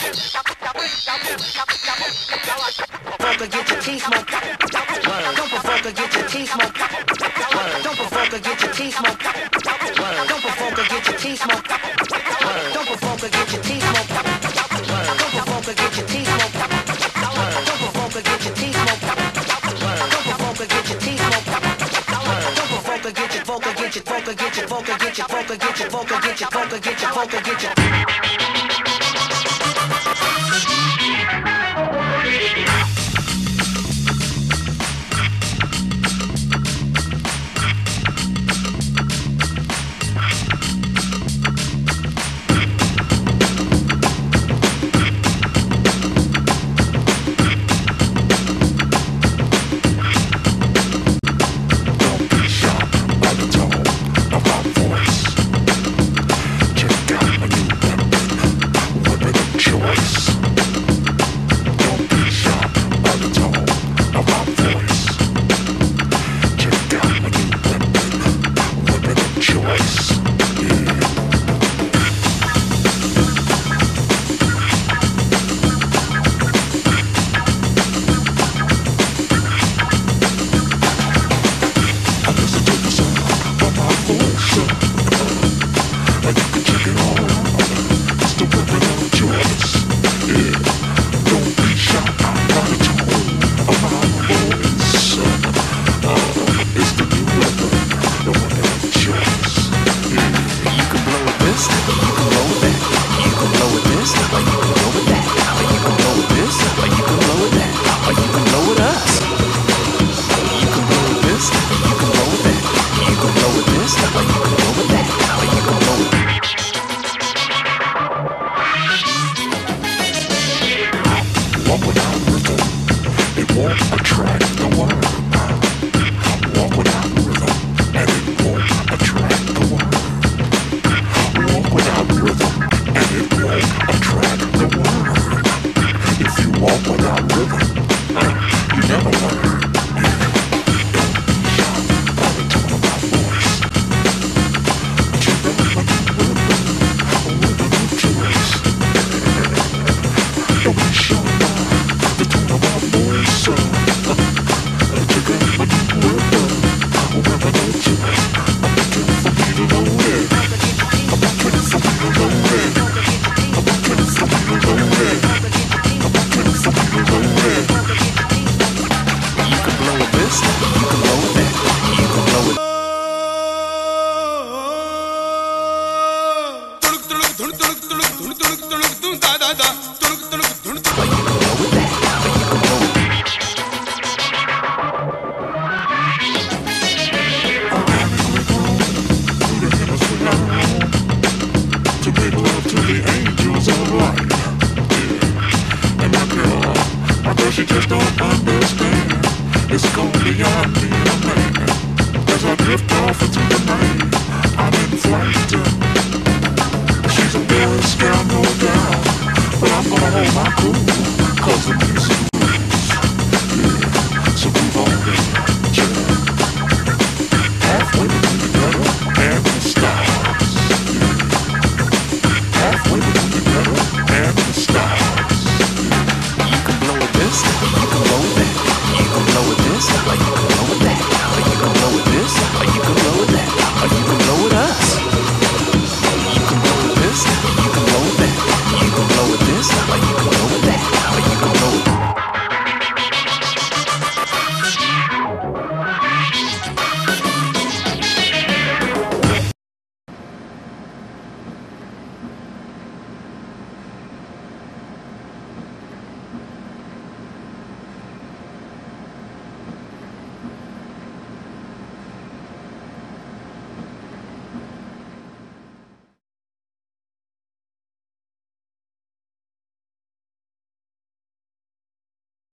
Provoke, get your teeth smoked. Don't provoke, get your teeth smoked. Don't provoke, get your teeth smoked. Don't provoke, get your teeth smoked. Don't provoke, get your teeth smoked. Don't provoke, get your teeth smoked. Don't provoke, get your teeth smoked. Don't provoke, get your teeth smoked. Don't provoke, get your vocal, get your vocal, get your vocal, get your vocal, get your vocal, get your vocal, get your vocal, get your. She just don't understand. It's gone beyond me, a man. As I drift off into the night, I'm in flight.